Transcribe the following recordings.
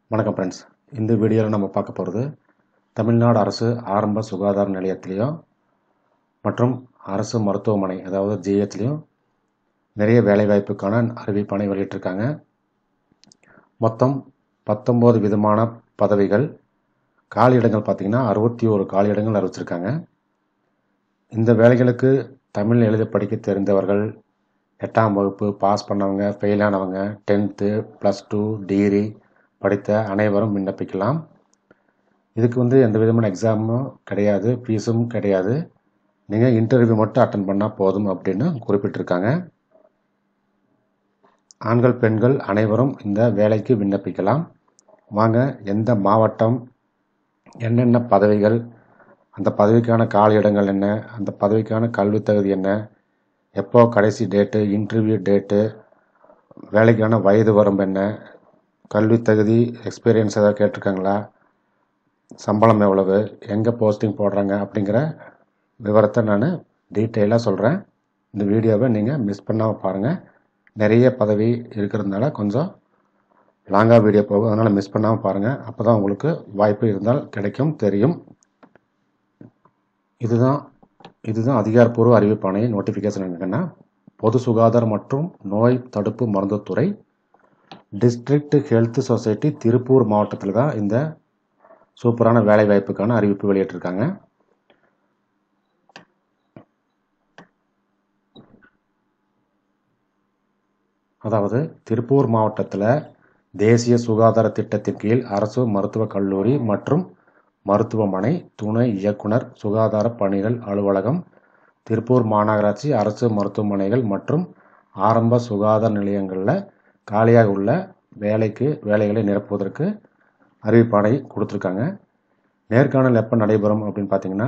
வணக்கம் ஃப்ரெண்ட்ஸ். இந்த வீடியோவில் நம்ம பார்க்க போகிறது தமிழ்நாடு அரசு ஆரம்ப சுகாதார நிலையத்திலையும் மற்றும் அரசு மருத்துவமனை அதாவது ஜிஹெச்லேயும் நிறைய வேலைவாய்ப்புக்கான அறிவிப்பானை வெளியிட்டிருக்காங்க. மொத்தம் 19 விதமான பதவிகள், காலியிடங்கள் பார்த்திங்கன்னா 61 காலியிடங்கள் அறிவிச்சிருக்காங்க. இந்த வேலைகளுக்கு தமிழ் எழுத படிக்க தெரிந்தவர்கள், 8ஆம் வகுப்பு பாஸ் பண்ணவங்க, ஃபெயிலானவங்க, 10th +2 டிகிரி படித்த அனைவரும் விண்ணப்பிக்கலாம். இதுக்கு எந்த விதமான எக்ஸாமும் கிடையாது, ஃபீஸும் கிடையாது. நீங்கள் இன்டர்வியூ மட்டும் அட்டன் பண்ணால் போதும் அப்படின்னு குறிப்பிட்டிருக்காங்க. ஆண்கள் பெண்கள் அனைவரும் இந்த வேலைக்கு விண்ணப்பிக்கலாம். வாங்க, எந்த மாவட்டம், என்னென்ன பதவிகள், அந்த பதவிக்கான காலியிடங்கள் என்ன, அந்த பதவிக்கான கல்வி தகுதி என்ன, எப்போ கடைசி டேட்டு, இன்டர்வியூ டேட்டு, வேலைக்கான வயது வரம்பு என்ன, கல்வி தகுதி, எக்ஸ்பீரியன்ஸ் ஏதாவது கேட்டிருக்காங்களா, சம்பளம் எவ்வளவு, எங்கே போஸ்டிங் போடுறாங்க அப்படிங்கிற விவரத்தை நான் டீட்டெயிலாக சொல்கிறேன். இந்த வீடியோவை நீங்கள் மிஸ் பண்ணாமல் பாருங்கள். நிறைய பதவி இருக்கிறதுனால கொஞ்சம் லாங்காக வீடியோ போகும், அதனால் மிஸ் பண்ணாமல் பாருங்கள். அப்போ தான் உங்களுக்கு வாய்ப்பு இருந்தால் கிடைக்கும், தெரியும். இதுதான் அதிகாரப்பூர்வ அறிவிப்பானை நோட்டிஃபிகேஷன். என்னன்னா, பொது சுகாதாரம் மற்றும் நோய் தடுப்பு மருந்துத்துறை டிஸ்ட்ரிக்ட் ஹெல்த் சொசைட்டி திருப்பூர் மாவட்டத்தில் தான் இந்த சூப்பரான வேலை வாய்ப்புக்கான அறிவிப்பு வெளியிட்டிருக்காங்க. அதாவது திருப்பூர் மாவட்டத்தில் தேசிய சுகாதார திட்டத்தின் கீழ் அரசு மருத்துவக் கல்லூரி மற்றும் மருத்துவமனை, துணை இயக்குனர், சுகாதார பணிகள் அலுவலகம், திருப்பூர் மாநகராட்சி அரசு மருத்துவமனைகள் மற்றும் ஆரம்ப சுகாதார நிலையங்களில் காலியாக உள்ள வேலைகளை நிரப்புவதற்கு அறிவிப்பாணை கொடுத்துருக்காங்க. நேர்காணல் எப்போ நடைபெறும் அப்படின்னு பார்த்தீங்கன்னா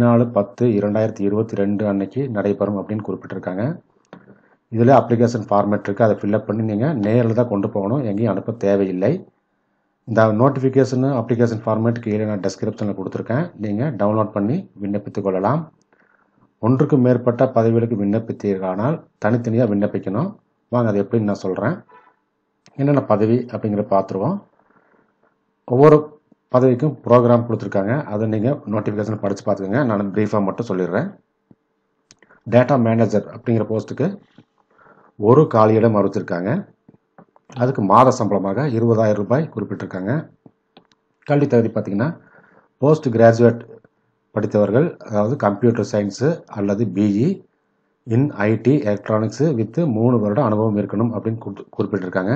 14/10/2022 அன்னைக்கு நடைபெறும் அப்படின்னு குறிப்பிட்டிருக்காங்க. இதில் அப்ளிகேஷன் ஃபார்மேட் இருக்குது, அதை ஃபில்அப் பண்ணி நீங்கள் நேரில் தான் கொண்டு போகணும், எங்கேயும் அனுப்ப தேவையில்லை. இந்த நோட்டிஃபிகேஷனு அப்ளிகேஷன் ஃபார்மேட் கீழே நான் டெஸ்கிரிப்ஷனில் கொடுத்துருக்கேன், நீங்கள் டவுன்லோட் பண்ணி விண்ணப்பித்துக் கொள்ளலாம். ஒன்றுக்கு மேற்பட்ட பதவிகளுக்கு விண்ணப்பித்தீர்களானால் தனித்தனியாக விண்ணப்பிக்கணும். வாங்க, அது எப்படின்னு நான் சொல்கிறேன். என்னென்ன பதவி அப்படிங்கிற பார்த்துருவோம். ஒவ்வொரு பதவிக்கும் ப்ரோக்ராம் கொடுத்துருக்காங்க, அதை நீங்கள் நோட்டிஃபிகேஷன் படித்து பார்த்துக்கோங்க. நான் ப்ரீஃபாக மட்டும் சொல்லிடுறேன். டேட்டா மேனேஜர் அப்படிங்கிற போஸ்ட்டுக்கு ஒரு காலியிடம் அறிவிச்சிருக்காங்க. அதுக்கு மாத சம்பளமாக 20,000 ரூபாய் குறிப்பிட்டிருக்காங்க. கல்வி தகுதி பார்த்திங்கன்னா போஸ்ட் கிராஜுவேட் படித்தவர்கள், அதாவது கம்ப்யூட்டர் சயின்ஸு அல்லது BE in IT electronics with 3 வருட அனுபவம் இருக்கணும் அப்படின்னு குறிப்பிட்டிருக்காங்க.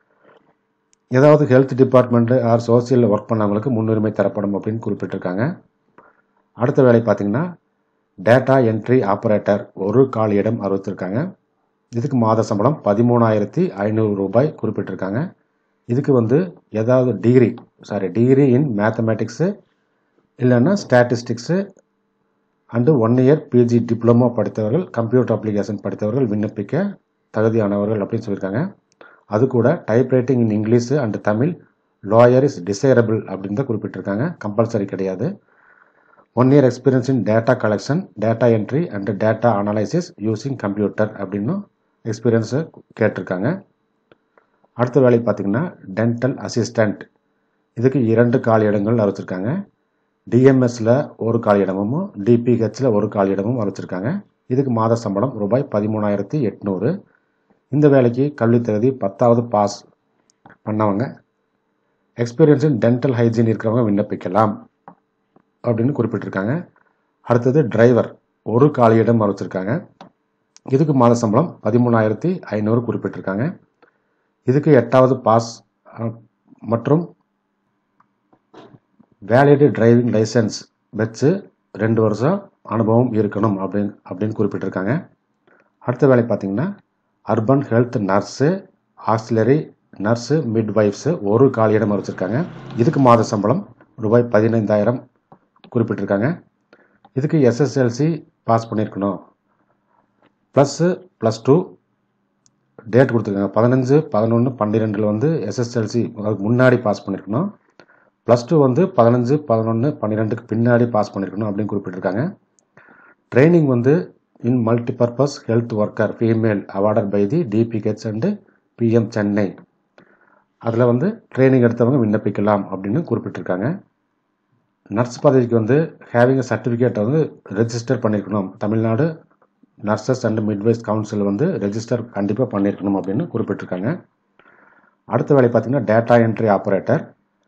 ஏதாவது health department or social work பண்ணவங்களுக்கு முன்னுரிமை தரப்படும் அப்படின்னு குறிப்பிட்டிருக்காங்க. அடுத்த வேலை பார்த்திங்கன்னா டேட்டா என்ட்ரி ஆப்ரேட்டர் ஒரு காலியிடம் அறிவித்திருக்காங்க. இதுக்கு மாத சம்பளம் 13,500 ரூபாய் குறிப்பிட்டிருக்காங்க. இதுக்கு ஏதாவது டிகிரி இன் மேத்தமேட்டிக்ஸு இல்லைன்னா statistics and 1 year PG diploma படித்தவர்கள், கம்ப்யூட்டர் அப்ளிகேஷன் படித்தவர்கள் விண்ணப்பிக்க தகுதியானவர்கள் அப்படின்னு சொல்லியிருக்காங்க. அது கூட typewriting in English and Tamil lower is desirable அப்படின்னு தான் குறிப்பிட்டிருக்காங்க, கம்பல்சரி கிடையாது. 1 year experience in data collection, data entry and data analysis using computer அப்படின்னு எக்ஸ்பீரியன்ஸு கேட்டிருக்காங்க. அடுத்த வேலை பார்த்திங்கன்னா டென்டல் அசிஸ்டண்ட். இதுக்கு 2 காலியிடங்கள் அறிவிச்சிருக்காங்க. டிஎம்எஸில் ஒரு காலியிடமும் டிபிஹெச்சில் ஒரு காலியிடமும் அறிவிச்சிருக்காங்க. இதுக்கு மாத சம்பளம் ரூபாய் 13,800. இந்த வேலைக்கு கல்வி தகுதி 10வது பாஸ் பண்ணவங்க, எக்ஸ்பீரியன்ஸ் இன் டென்டல் ஹைஜீன் இருக்கிறவங்க விண்ணப்பிக்கலாம் அப்படின்னு குறிப்பிட்டிருக்காங்க. அடுத்தது டிரைவர் ஒரு காலியிடம் அறிவிச்சிருக்காங்க. இதுக்கு மாத சம்பளம் 13,500 குறிப்பிட்டிருக்காங்க. இதுக்கு 8வது பாஸ் மற்றும் வேலிட் டிரைவிங் லைசன்ஸ் வச்சு 2 வருஷம் அனுபவம் இருக்கணும் அப்படின்னு குறிப்பிட்டிருக்காங்க. அடுத்த வேலை பார்த்திங்கன்னா urban health nurse, auxiliary nurse, midwifes ஒரு காலியிடம் அறிவிச்சிருக்காங்க. இதுக்கு மாத சம்பளம் ரூபாய் 15,000 குறிப்பிட்டிருக்காங்க. இதுக்கு எஸ்எஸ்எல்சி பாஸ் பண்ணியிருக்கணும், +2 டேட் கொடுத்துருக்காங்க. 15/11/12 எஸ்எஸ்எல்சி முன்னாடி பாஸ் பண்ணியிருக்கணும், +2 15/11/12 பின்னாடி பாஸ் பண்ணியிருக்கணும் அப்படின்னு குறிப்பிட்டிருக்காங்க. Training in multipurpose health worker female awarded by the DPH and PM Chennai. அதில் வந்து ட்ரைனிங் எடுத்தவங்க விண்ணப்பிக்கலாம் அப்படின்னு குறிப்பிட்டிருக்காங்க. நர்ஸ் பதவிக்கு வந்து ஹேவிங் சர்டிஃபிகேட்டை வந்து ரெஜிஸ்டர் பண்ணியிருக்கணும். Tamil Nadu nurses and midwives council வந்து ரெஜிஸ்டர் கண்டிப்பாக பண்ணியிருக்கணும் அப்படின்னு குறிப்பிட்டிருக்காங்க. அடுத்த வேலை பார்த்தீங்கன்னா டேட்டா என்ட்ரி ஆப்ரேட்டர்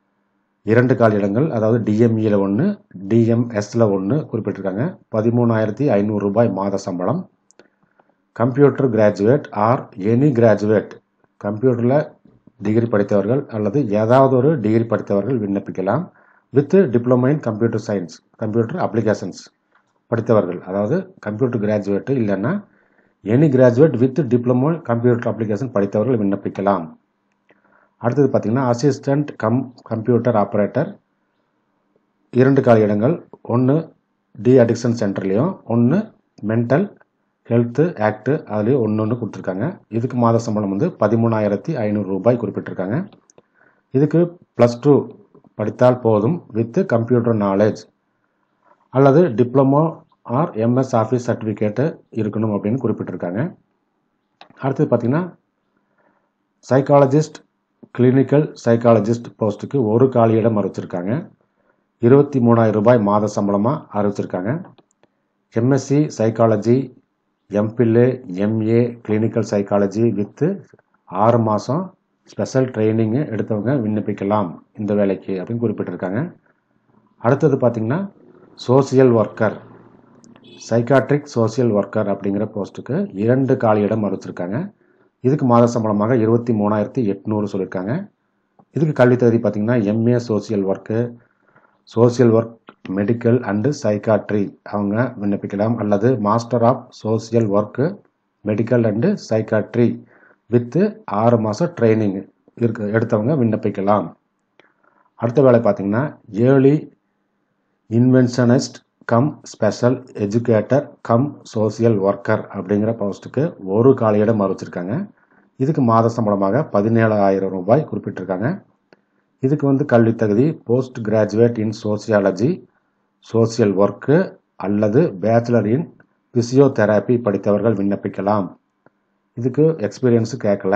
2 காலி இடங்கள், அதாவது டிஎம்இல 1, டிஎம்எஸ்ல 1 குறிப்பிட்டிருக்காங்க. 13,500 ரூபாய் மாத சம்பளம். Computer graduate or any graduate, கம்ப்யூட்டரில் டிகிரி படித்தவர்கள் அல்லது ஏதாவது ஒரு டிகிரி படித்தவர்கள் விண்ணப்பிக்கலாம். With diploma in computer science, computer applications படித்தவர்கள், அதாவது கம்ப்யூட்டர் கிராஜுவேட் இல்லைன்னா any graduate with diploma computer application படித்தவர்கள் விண்ணப்பிக்கலாம். அடுத்தது பார்த்தீங்கன்னா அசிஸ்டன்ட் கம்ப்யூட்டர் ஆப்ரேட்டர் 2 காலி இடங்கள், 1 டி அடிக்ஷன் சென்டர்லேயும் 1 மென்டல் ஹெல்த் ஆக்ட் அதுலேயும் ஒன்று கொடுத்துருக்காங்க. இதுக்கு மாத சம்பளம் வந்து 13,500 ரூபாய் குறிப்பிட்டிருக்காங்க. இதுக்கு +2 படித்தால் போதும் வித் கம்ப்யூட்டர் நாலேஜ் அல்லது diploma or MS office certificate இருக்கணும் அப்படின்னு குறிப்பிட்டிருக்காங்க. அடுத்தது பார்த்தீங்கன்னா சைக்காலஜிஸ்ட் கிளினிக்கல் சைக்காலஜிஸ்ட் போஸ்ட்டுக்கு 1 காலி இடம் அறிவிச்சிருக்காங்க. 23,000 ரூபாய் மாத சம்பளமாக அறிவிச்சிருக்காங்க. எம்எஸ்சி சைக்காலஜி, எம்பிஎல்ஏ, எம்ஏ கிளினிக்கல் சைக்காலஜி வித் 6 மாதம் ஸ்பெஷல் ட்ரைனிங்கு எடுத்தவங்க விண்ணப்பிக்கலாம் இந்த வேலைக்கு அப்படின்னு குறிப்பிட்டிருக்காங்க. அடுத்தது பார்த்தீங்கன்னா social worker, psychiatric social worker அப்படிங்கிற போஸ்ட்டுக்கு 2 காலி இடம் அறிவிச்சிருக்காங்க. இதுக்கு மாத சம்பளமாக 23,800 சொல்லியிருக்காங்க. இதுக்கு கல்வி தகுதி பார்த்தீங்கன்னா MA social work, social work medical and psychiatry அவங்க விண்ணப்பிக்கலாம். அல்லது master of social work medical and psychiatry with 6 மாதம் ட்ரைனிங் எடுத்தவங்க விண்ணப்பிக்கலாம். அடுத்த வேலை பார்த்தீங்கன்னா early interventionist cum special educator cum social worker அப்படிங்கிற போஸ்ட்டுக்கு 1 காலி இடம் அறிவிச்சிருக்காங்க. இதுக்கு மாத சம்பளமாக 17,000 ரூபாய் குறிப்பிட்டிருக்காங்க. இதுக்கு வந்து கல்வி தகுதி post graduate in sociology social work அல்லது பேச்சுலர் இன் பிசியோதெரப்பி படித்தவர்கள் விண்ணப்பிக்கலாம். இதுக்கு எக்ஸ்பீரியன்ஸு கேட்கல.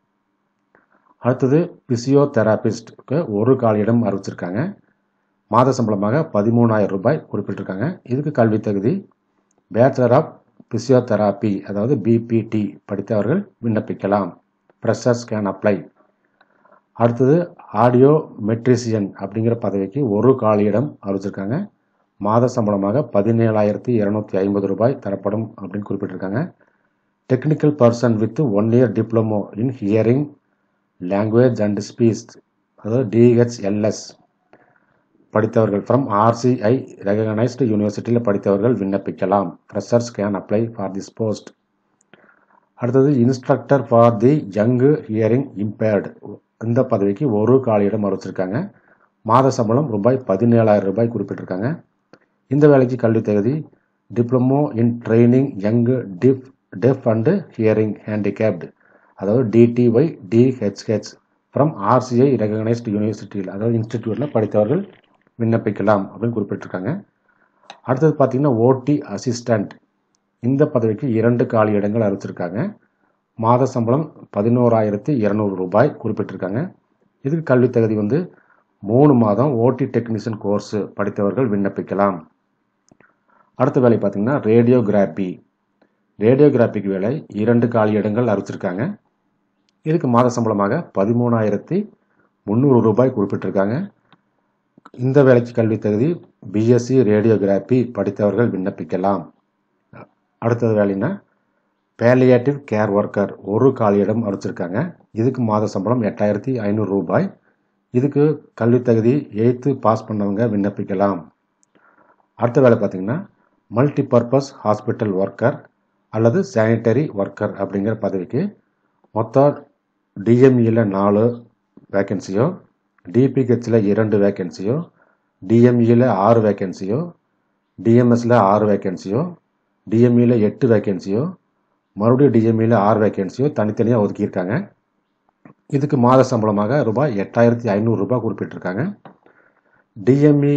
அடுத்தது பிசியோதெரபிஸ்டுக்கு 1 காலி இடம் அறிவிச்சிருக்காங்க. மாத சம்பளமாக 13,000 ரூபாய் குறிப்பிட்டிருக்காங்க. இதுக்கு கல்வி தகுதி பேச்சுலர் ஆஃப் பிசியோதெராப்பி அதாவது பிபிடி படித்தவர்கள் விண்ணப்பிக்கலாம். Freshers can apply. அடுத்தது ஆடியோ மெட்ரிசியன் அப்படிங்கிற பதவிக்கு 1 காலி இடம் அறிவிச்சிருக்காங்க. மாத சம்பளமாக 17,250 ரூபாய் தரப்படும் அப்படின்னு குறிப்பிட்டிருக்காங்க. Technical person with 1 year diploma in hearing language and speech அதாவது டிஹெச்எல்எஸ் படித்தவர்கள் ஃப்ரம் ஆர்சிஐ ரெகனைஸ்டு யூனிவர்சிட்டியில் படித்தவர்கள் விண்ணப்பிக்கலாம். Freshers can apply for this post. அடுத்தது instructor for the young hearing impaired, இந்த பதவிக்கு 1 காலி இடம் அறிவிச்சிருக்காங்க. மாத சம்பளம் ரூபாய் 17,000 ரூபாய் குறிப்பிட்டிருக்காங்க. இந்த வேலைக்கு கல்வி தகுதி diploma in training young deaf and hearing handicapped அதாவது DTY DHH from RCI recognised யூனிவர்சிட்டியில் அதாவது இன்ஸ்டிடியூட்டில் படித்தவர்கள் விண்ணப்பிக்கலாம் அப்படின்னு குறிப்பிட்டிருக்காங்க. அடுத்தது பார்த்தீங்கன்னா ஓடி அசிஸ்டண்ட், இந்த பதவிக்கு 2 காலி இடங்கள் அறிவிச்சிருக்காங்க. மாத சம்பளம் 11,200 ரூபாய் குறிப்பிட்டிருக்காங்க. இதுக்கு கல்வி தகுதி வந்து 3 மாதம் ஓடி டெக்னீஷியன் கோர்ஸ் படித்தவர்கள் விண்ணப்பிக்கலாம். அடுத்த வேலை பார்த்தீங்கன்னா ரேடியோகிராபிக் வேலை 2 காலி இடங்கள் அறிவிச்சிருக்காங்க. இதுக்கு மாத சம்பளமாக 13,300 ரூபாய் குறிப்பிட்டிருக்காங்க. இந்த வேலைக்கு கல்வி தகுதி பிஎஸ்சி ரேடியோகிராபி படித்தவர்கள் விண்ணப்பிக்கலாம். அடுத்தது வேலைன்னா பேலியேட்டிவ் கேர் ஒர்க்கர் 1 காலி இடம் அறிவிச்சிருக்காங்க. இதுக்கு மாத சம்பளம் 8,500 ரூபாய். இதுக்கு கல்வி தகுதி 8th பாஸ் பண்ணவங்க விண்ணப்பிக்கலாம். அடுத்த வேலை பார்த்தீங்கன்னா மல்டிபர்பஸ் ஹாஸ்பிட்டல் ஒர்க்கர் அல்லது சானிட்டரி ஒர்க்கர் அப்படிங்கிற பதவிக்கு மொத்தம் டிஎம்இல 4 வேக்கன்சியோ, டிபிஹெச்சில் 2 வேக்கன்சியோ, டிஎம்இல 6 வேக்கன்சியோ, டிஎம்எஸ்ல 6 வேக்கன்சியோ, டிஎம்இல 8 வேக்கன்சியோ, மறுபடியும் டிஎம்இல 6 வேக்கன்சியோ தனித்தனியாக ஒதுக்கியிருக்காங்க. இதுக்கு மாத சம்பளமாக ரூபாய் 8,500 ரூபாய் குறிப்பிட்டிருக்காங்க. டிஎம்இ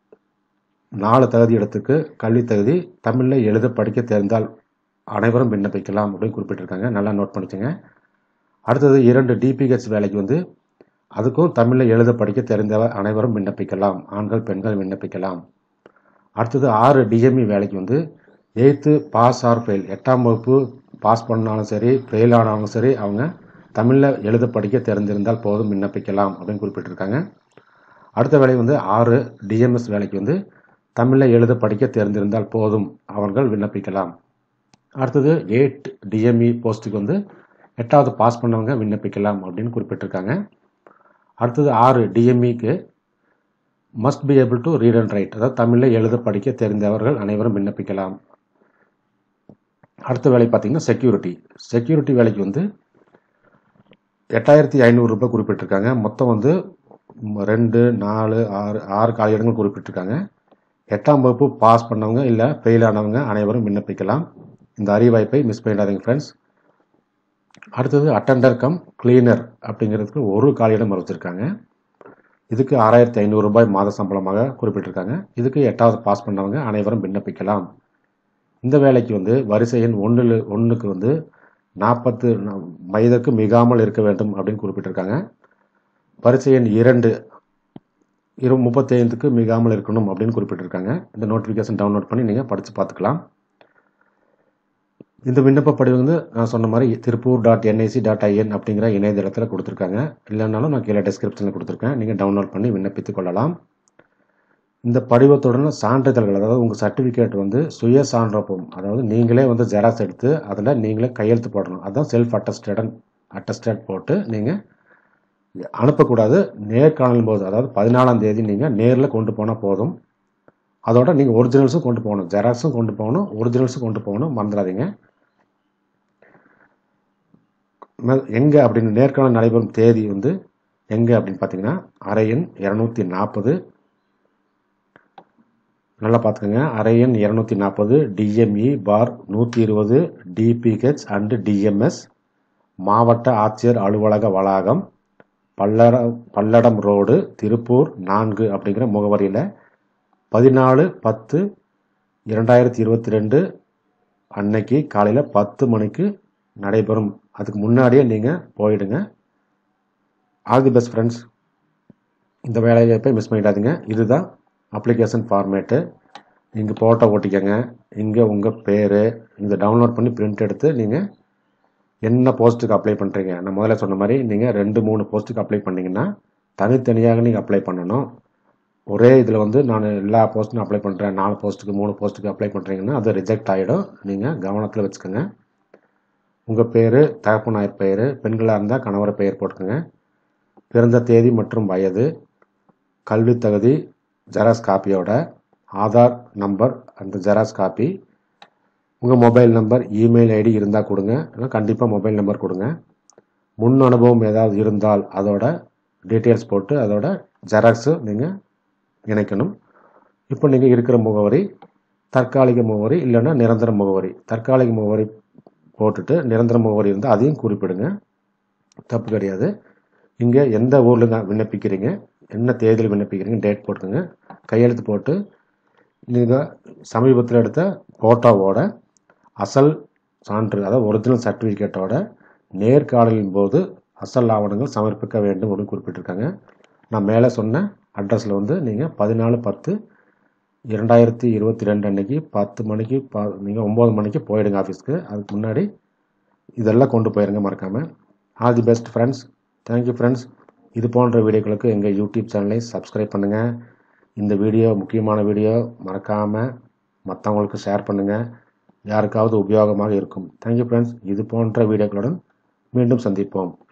4 தகுதி இடத்துக்கு கல்வி தகுதி தமிழில் எழுத படிக்க தெரிந்தால் அனைவரும் விண்ணப்பிக்கலாம் அப்படின்னு குறிப்பிட்டிருக்காங்க. நல்லா நோட் பண்ணிக்கோங்க. அடுத்தது 2 டிபிஹெச் வேலைக்கு வந்து அதுக்கும் தமிழில் எழுத படிக்க தெரிந்தவர் அனைவரும் விண்ணப்பிக்கலாம். ஆண்கள் பெண்கள் விண்ணப்பிக்கலாம். அடுத்தது 6 டிஎம்இ வேலைக்கு வந்து 8th பாஸ் ஆர் ஃபெயில், 8ஆம் வகுப்பு பாஸ் பண்ணாலும் சரி ஃபெயில் ஆனாலும் சரி அவங்க தமிழில் எழுத படிக்க தெரிந்திருந்தால் போதும் விண்ணப்பிக்கலாம் அப்படின்னு குறிப்பிட்டிருக்காங்க. அடுத்த வேலை வந்து 6 டிஎம்எஸ் வேலைக்கு வந்து தமிழில் எழுத படிக்க தெரிந்திருந்தால் போதும் அவர்கள் விண்ணப்பிக்கலாம். அடுத்தது 8 டிஎம்இ போஸ்ட்டுக்கு வந்து 8வது பாஸ் பண்ணவங்க விண்ணப்பிக்கலாம் அப்படின்னு குறிப்பிட்டிருக்காங்க. அடுத்தது 6 டிஎம்இக்கு must be able to read and write, அதாவது தமிழில் எழுத படிக்க தெரிந்தவர்கள் அனைவரும் விண்ணப்பிக்கலாம். அடுத்த வேலை பார்த்தீங்கன்னா செக்யூரிட்டி வேலைக்கு வந்து 8500 ரூபாய் குறிப்பிட்டிருக்காங்க. மொத்தம் வந்து 2, 4, 6 காலியிடங்கள் குறிப்பிட்டிருக்காங்க. 8ஆம் வகுப்பு பாஸ் பண்ணவங்க இல்லை ஃபெயில் ஆனவங்க அனைவரும் விண்ணப்பிக்கலாம். இந்த அறிவாய்ப்பை மிஸ் பண்ணிடாதீங்க ஃப்ரெண்ட்ஸ். அடுத்தது அட்டெண்டர் கம் கிளீனர் அப்படிங்கிறதுக்கு ஒரு காலியிடம் அறிவிச்சிருக்காங்க. இதுக்கு 6500 ரூபாய் மாத சம்பளமாக குறிப்பிட்டிருக்காங்க. இதுக்கு 8வது பாஸ் பண்ணவங்க அனைவரும் விண்ணப்பிக்கலாம். இந்த வேலைக்கு வந்து வரிசை எண் 1க்கு வந்து 40 வயதுக்கு மிகாமல் இருக்க வேண்டும் அப்படின்னு குறிப்பிட்டிருக்காங்க. வரிசை எண் 2 35க்கு மிகாமல் இருக்கணும் அப்படின்னு குறிப்பிட்டிருக்காங்க. இந்த நோட்டிஃபிகேஷன் டவுன்லோட் பண்ணி நீங்கள் படித்து பார்த்துக்கலாம். இந்த விண்ணப்ப படிவு வந்து நான் சொன்ன மாதிரி tirupur.nic.in அப்படிங்கிற இணையதளத்தில் கொடுத்துருக்காங்க. இல்லைனாலும் நான் கீழே டிஸ்கிரிப்ஷனில் கொடுத்துருக்கேன், நீங்கள் டவுன்லோட் பண்ணி விண்ணப்பித்து கொள்ளலாம். இந்த படிவத்துடன் சான்றிதழ்கள், அதாவது உங்கள் சர்டிஃபிகேட் வந்து சுய சான்றப்பம், அதாவது நீங்களே வந்து ஜெராக்ஸ் எடுத்து அதில் நீங்களே கையெழுத்து போடணும். அதுதான் செல்ஃப் அட்டஸ்டட் போட்டு நீங்கள் அனுப்பக்கூடாது. நேர்காணலும் போது, அதாவது 14ஆம் தேதி நீங்கள் நேரில் கொண்டு போனால் போதும். அதோட நீங்கள் ஒரிஜினல்ஸும் கொண்டு போகணும், ஜெராக்ஸும் கொண்டு போகணும், ஒரிஜினல்ஸும் கொண்டு போகணும், மறந்துடாதீங்க. எங்கே அப்படின்னு நேர்காணல் நடைபெறும் தேதி வந்து எங்கே அப்படின்னு பார்த்தீங்கன்னா அறை எண் 240, நல்லா பார்த்துக்கோங்க, அறை எண் 240 DME for 120 DPH and DMS, மாவட்ட ஆட்சியர் அலுவலக வளாகம், பல்லடம் ரோடு, திருப்பூர் 4 அப்படிங்கிற முகவரியில் 14/10/2022 அன்னைக்கு காலையில் 10 மணிக்கு நடைபெறும். அதுக்கு முன்னாடியே நீங்கள் போயிடுங்க. All the best friends. இந்த வேலையை போய் மிஸ் பண்ணிடாதீங்க. இதுதான் அப்ளிகேஷன் ஃபார்மேட்டு. இங்கே போட்டோ ஓட்டிக்கங்க, இங்கே உங்கள் பேர், இதை டவுன்லோட் பண்ணி பிரிண்ட் எடுத்து நீங்கள் என்ன போஸ்ட்டுக்கு அப்ளை பண்ணுறீங்க. நான் முதல்ல சொன்ன மாதிரி நீங்கள் 2-3 போஸ்ட்டுக்கு அப்ளை பண்ணிங்கன்னா தனித்தனியாக நீங்கள் அப்ளை பண்ணணும். ஒரே இதில் வந்து நான் எல்லா போஸ்ட்டும் அப்ளை பண்ணுறேன், 4 போஸ்ட்டுக்கு 3 போஸ்ட்டுக்கு அப்ளை பண்ணுறீங்கன்னா அது ரிஜெக்ட் ஆகிடும். நீங்கள் கவனத்தில் வச்சுக்கோங்க. உங்கள் பேர், தகப்பனார் பெயர், பெண்களாக இருந்தால் கணவர் பெயர் போட்டுக்கோங்க, பிறந்த தேதி மற்றும் வயது, கல்வி தகுதி ஜெராக்ஸ் காப்பியோட, ஆதார் நம்பர் அந்த ஜெராக்ஸ் காப்பி, உங்கள் மொபைல் நம்பர், இமெயில் ஐடி இருந்தால் கொடுங்க, கண்டிப்பாக மொபைல் நம்பர் கொடுங்க. முன் அனுபவம் ஏதாவது இருந்தால் அதோட டீட்டெயில்ஸ் போட்டு அதோட ஜெராக்ஸு நீங்கள் இணைக்கணும். இப்போ நீங்கள் இருக்கிற முகவரி தற்காலிக முகவரி இல்லைன்னா நிரந்தர முகவரி. தற்காலிக முகவரி போட்டுட்டு நிரந்தர முகவரி இருந்தால் அதையும் குறிப்பிடுங்க, தப்பு கிடையாது. இங்கே எந்த ஊரில் விண்ணப்பிக்கிறீங்க, என்ன தேதியில் விண்ணப்பிக்கிறீங்க, டேட் போட்டுக்கோங்க. கையெழுத்து போட்டு நீங்கள் சமீபத்தில் எடுத்த ஃபோட்டோவோட அசல் சான்று, அதாவது ஒரிஜினல் சர்டிஃபிகேட்டோட நேர்காணலின் போது அசல் ஆவணங்கள் சமர்ப்பிக்க வேண்டும் அப்படின்னு குறிப்பிட்டிருக்காங்க. நான் மேலே சொன்ன அட்ரஸில் வந்து நீங்கள் 14/10/2022 அன்னைக்கு 10 மணிக்கு நீங்கள் 9 மணிக்கு போயிடுங்க ஆஃபீஸ்க்கு. அதுக்கு முன்னாடி இதெல்லாம் கொண்டு போயிருங்க மறக்காமல். All the best friends. Thank you friends. இது போன்ற வீடியோக்களுக்கு எங்கள் யூடியூப் சேனலை சப்ஸ்கிரைப் பண்ணுங்கள். இந்த வீடியோ முக்கியமான வீடியோ, மறக்காமல் மற்றவங்களுக்கு ஷேர் பண்ணுங்கள், யாருக்காவது உபயோகமாக இருக்கும். Thank you friends. இது போன்ற வீடியோக்களுடன் மீண்டும் சந்திப்போம்.